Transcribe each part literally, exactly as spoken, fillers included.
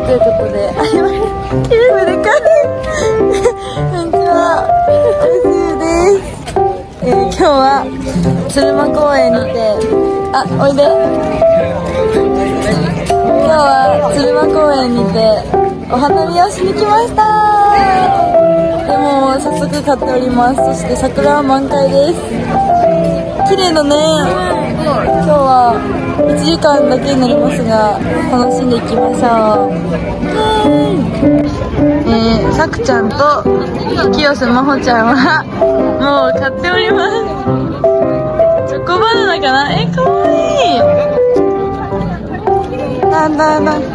ということで、あ、やばい、きれいめでかい。こんにちは、うすです。えー、今日は鶴間公園にて、あ、おいで。今日は鶴間公園にてお花見をしに来ました。でも早速買っております。そして桜は満開です。綺麗だね。今日はいちじかんだけになりますが、楽しんでいきましょう。えー、さくちゃんと清瀬真帆ちゃんはもう買っております。チョコバナナかな。え、かわいい。なんだなんだ。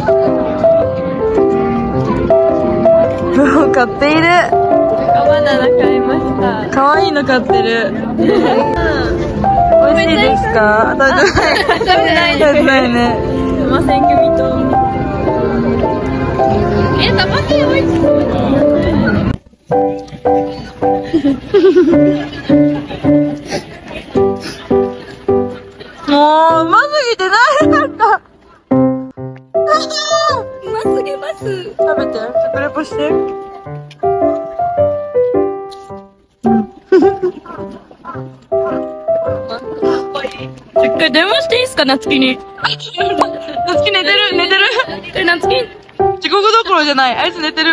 もう買っている。チョコバナナ買いました。かわいいの買ってる。美味しいですか？食べてない。食べてないです。食べてないね。すいません、組と。え、たまにおいしそう。もう、うますぎてないなんか。うますぎます。食べて、食レポして。一回電話していいですか、夏希に。夏希寝てる、寝てる。え、夏希地獄どころじゃない。あいつ寝てる。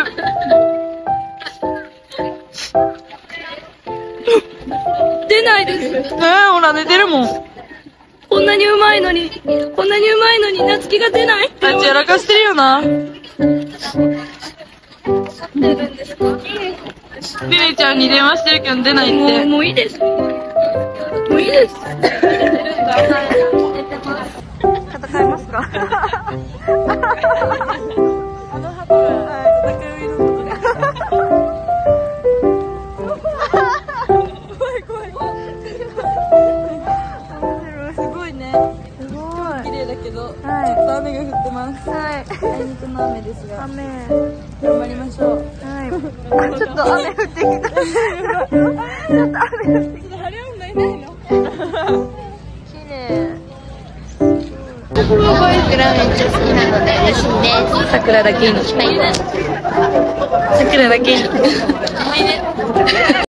出ないです。ねえ、ほら、寝てるもん。こんなにうまいのに、こんなにうまいのに、夏希が出ない。あいつやらかしてるよな。出るんですか？リリちゃんに電話してるけど出ないって。もう、もういいです。もういいです。戦いますか？あの鳩が戦う色のことですか？怖い怖い怖い。すごいね。すごい。綺麗だけど、ちょっと雨が降ってます。はい。あいにくの雨ですが。雨。頑張りましょう。はい。あ、ちょっと雨降ってきた。ちょっと雨降ってきた。晴れ女いないの？綺麗。桜めっちゃ好きなので嬉しいです。桜だけに。桜だけに。